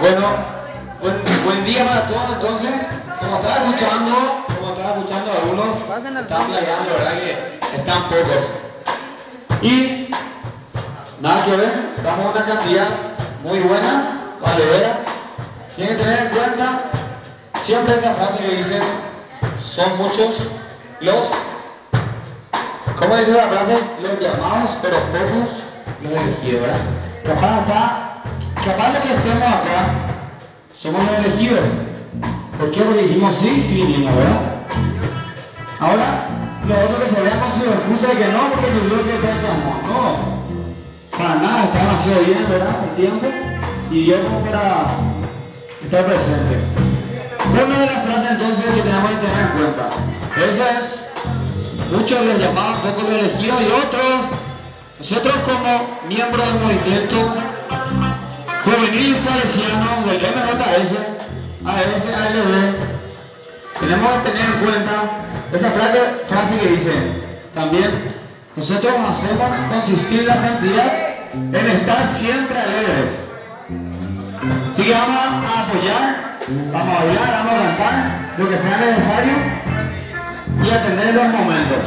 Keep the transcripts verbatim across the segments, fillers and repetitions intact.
Bueno, buen, buen día para todos entonces. Como estaba escuchando, como estaba escuchando algunos, están playando, ¿verdad? Que están pocos. Y nada que ver, estamos en una cantidad muy buena, valedera. Tienen que tener en cuenta siempre esa frase que dicen, son muchos los, ¿cómo dice la frase? Los llamados, pero pocos los elegidos, ¿verdad? Capaz está, capaz de que estemos acá, somos los elegidos. ¿Por qué? Porque dijimos sí y vinimos, ¿verdad? Ahora, los otros que se vean con su excusa de que no, porque yo creo que estamos, no. Para nada, está demasiado bien, ¿verdad? El tiempo y Dios como para estar presente. Una de las frases entonces que tenemos que tener en cuenta. Esa es, muchos los llamados, pocos los elegidos y otros, nosotros como miembros del movimiento juvenil salesiano del M J S, A S, A L D, tenemos que tener en cuenta esa frase, frase que dice, también nosotros hacemos consistir la santidad en estar siempre alegres. Así que vamos a apoyar, vamos a bailar, vamos a cantar lo que sea necesario y atender los momentos.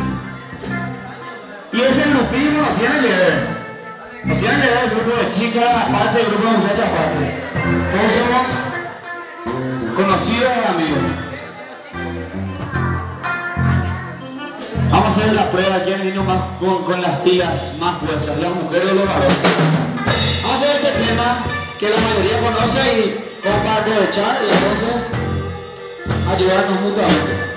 Y ese grupismo no tiene que ver, no tiene que ver el grupo de chicas aparte, el grupo de muchachas aparte. Todos somos conocidos y amigos. Vamos a hacer la prueba, quién vino más con, con las pilas más puestas, las mujeres o los varones. Vamos a hacer este tema que la mayoría conoce y como para aprovechar y entonces ayudarnos mutuamente.